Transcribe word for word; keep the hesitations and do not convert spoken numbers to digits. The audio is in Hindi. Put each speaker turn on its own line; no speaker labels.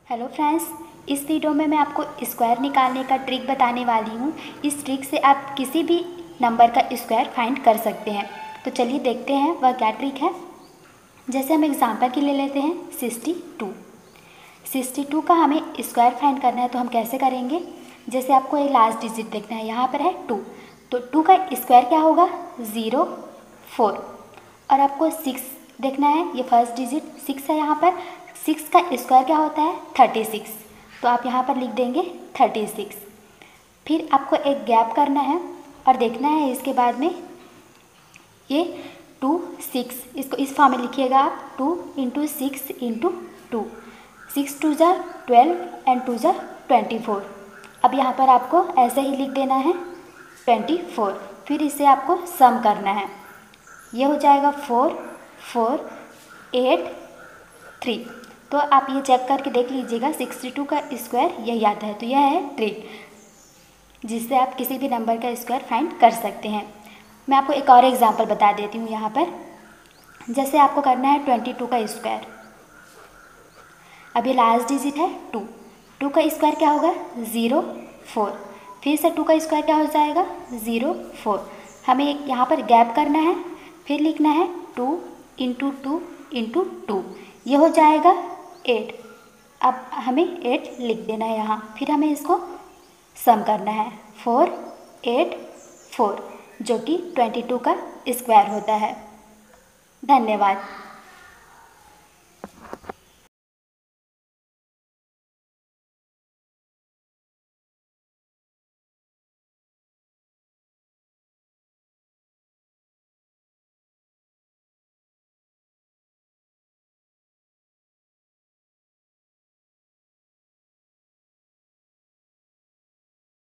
हेलो फ्रेंड्स, इस वीडियो में मैं आपको स्क्वायर निकालने का ट्रिक बताने वाली हूँ। इस ट्रिक से आप किसी भी नंबर का स्क्वायर फाइंड कर सकते हैं। तो चलिए देखते हैं वह क्या ट्रिक है। जैसे हम एग्जांपल के लिए लेते हैं सिक्सटी टू। सिक्सटी टू का हमें स्क्वायर फाइंड करना है, तो हम कैसे करेंगे। जैसे आपको एक लास्ट डिजिट देखना है, यहाँ पर है टू, तो टू का स्क्वायर क्या होगा, ज़ीरो फोर। और आपको सिक्स देखना है, ये फर्स्ट डिजिट सिक्स है, यहाँ पर सिक्स का स्क्वायर क्या होता है, थर्टी सिक्स। तो आप यहाँ पर लिख देंगे थर्टी सिक्स। फिर आपको एक गैप करना है और देखना है इसके बाद में ये टू सिक्स, इसको इस फॉर्म में लिखिएगा आप, two into six into two, six two ज़ा ट्वेल्व एंड टू ज़ा ट्वेंटी फोर। अब यहाँ पर आपको ऐसे ही लिख देना है ट्वेंटी फोर। फिर इसे आपको सम करना है, ये हो जाएगा फोर फोर एट थ्री। तो आप ये चेक करके देख लीजिएगा सिक्सटी टू का स्क्वायर यही आता है। तो यह है ट्रिक जिससे आप किसी भी नंबर का स्क्वायर फाइंड कर सकते हैं। मैं आपको एक और एग्जांपल बता देती हूँ यहाँ पर। जैसे आपको करना है ट्वेंटी टू का स्क्वायर। अब ये लास्ट डिजिट है टू, टू का स्क्वायर क्या होगा, ज़ीरो फोर। फिर से टू का स्क्वायर क्या हो जाएगा, ज़ीरो फोर। हमें यहाँ पर गैप करना है, फिर लिखना है two into two into two, ये हो जाएगा एट। अब हमें एट लिख देना है यहाँ। फिर हमें इसको सम करना है, फोर एट फोर, जो कि ट्वेंटी टू का स्क्वायर होता है। धन्यवाद।